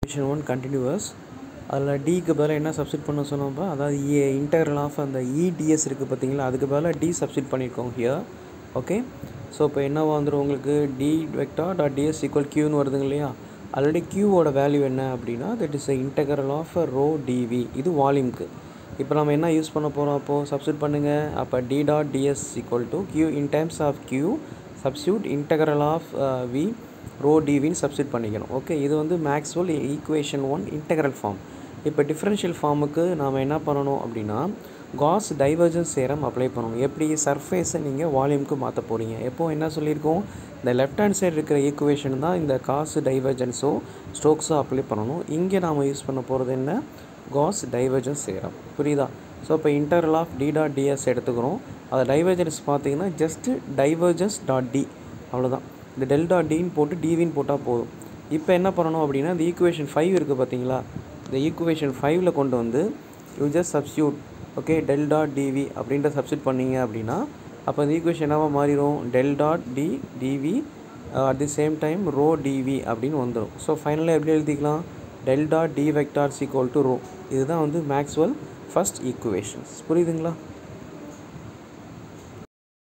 equation 1 continuous அதில் டிக்கு பதிலாக என்ன சப்ஸ்டிட் பண்ண சொன்னோம்ப்பா, அதாவது இன்டெக்ரல் ஆஃப் அந்த இடிஎஸ் இருக்குது பார்த்தீங்களா, அதுக்கு பதிலாக டி சப்ஸ்டிட் பண்ணியிருக்கோம் ஹியர். ஓகே, ஸோ இப்போ என்னவா வந்துடும் உங்களுக்கு, D vector dot d s equal கியூன்னு வருதுங்க இல்லையா. ஆல்ரெடி கியூவோட வேல்யூ என்ன அப்படின்னா that is integral of rho d v, இது வால்யூம்க்கு. இப்போ நம்ம என்ன யூஸ் பண்ண போகிறோம், அப்போது சப்ஸ்டிட் பண்ணுங்கள். அப்போ D dot d s equal to Q in terms of Q substitute integral of V rho டிவின்னு சப்ஸ்டிட் பண்ணிக்கணும். ஓகே, இது வந்து மேக்ஸ்வெல் ஈக்குவேஷன் 1 இன்டெக்ரல் ஃபார்ம். இப்போ டிஃபரன்ஷியல் ஃபார்முக்கு நாம் என்ன பண்ணணும் அப்படின்னா காஸ் டைவர்ஜன்ஸ் தியரம் அப்ளை பண்ணணும். எப்படி சர்ஃபேஸை நீங்கள் வால்யூமுக்கு மாற்ற போகிறீங்க. எப்போது என்ன சொல்லியிருக்கோம், இந்த லெஃப்ட் ஹேண்ட் சைடு இருக்கிற ஈக்குவேஷன் தான் இந்த காஸ் டைவர்ஜன்ஸோ ஸ்டோக்ஸோ அப்ளை பண்ணணும். இங்கே நாம் யூஸ் பண்ண போகிறது என்ன, காஸ் டைவர்ஜன்ஸ் தியரம். புரியுதா? ஸோ இப்போ integral of D dot d s எடுத்துக்கிறோம். அது டைவர்ஜன்ஸ் பார்த்தீங்கன்னா ஜஸ்ட்டு டைவர்ஜன்ஸ் டாட் டி, அவ்வளோதான். இந்த டெல் டாட் டின்னு போட்டு டிவின்னு போட்டால் போதும். இப்போ என்ன பண்ணணும் அப்படின்னா இந்த ஈக்குவேஷன் 5 இருக்குது பார்த்தீங்களா, இந்த ஈக்குவேஷன் 5ல் கொண்டு வந்து you just substitute. Okay, del dot d v அப்படின்ற சப்ஸ்டியூட் பண்ணிங்க அப்படின்னா அப்போ இந்த ஈக்குவேஷன் என்னவாக மாறிடும், del dot D d v at the same time rho d v அப்படின்னு வந்துடும். ஸோ ஃபைனலாக எப்படி எழுதிக்கலாம், del dot D vectors equal to rho. இதுதான் வந்து மேக்ஸ்வெல் ஃபர்ஸ்ட் ஈக்குவேஷன்ஸ். புரியுதுங்களா?